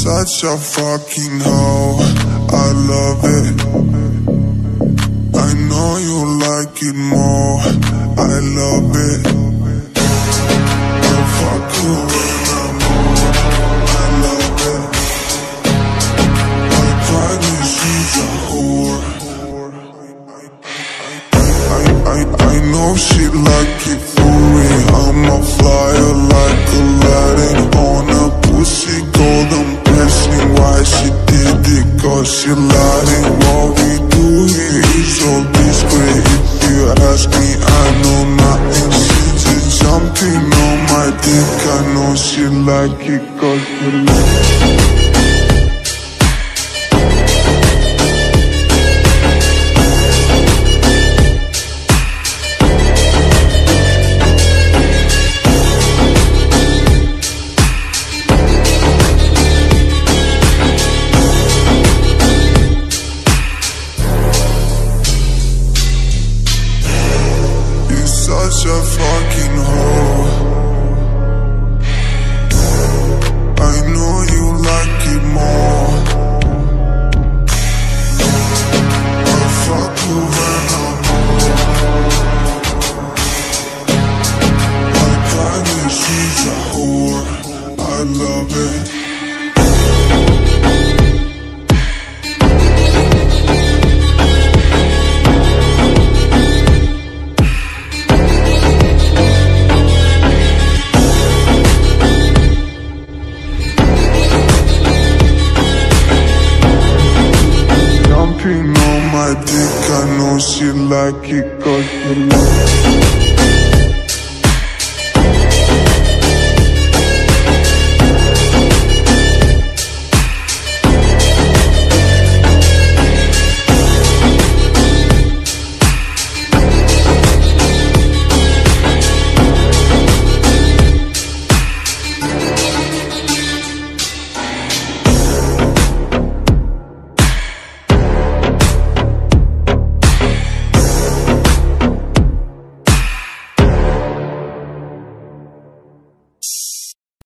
such a fucking hoe, I love it. I know you like it more, I love it. I fuck you when I'm on, I love it. I promise she's a whore. I know she like it for me. I'm a flyer like Aladdin on a pussy golden blessing. Why she did it? Cause she lied. What we do here is so discreet. If you ask me, I know nothing. She just jumping on my dick. I know she like it cause she like it. Such a fucking hoe. I know you like it more. I fuck you when I'm on. I promise she's a whore, I love it. On my dick, I know she like it cause she like it.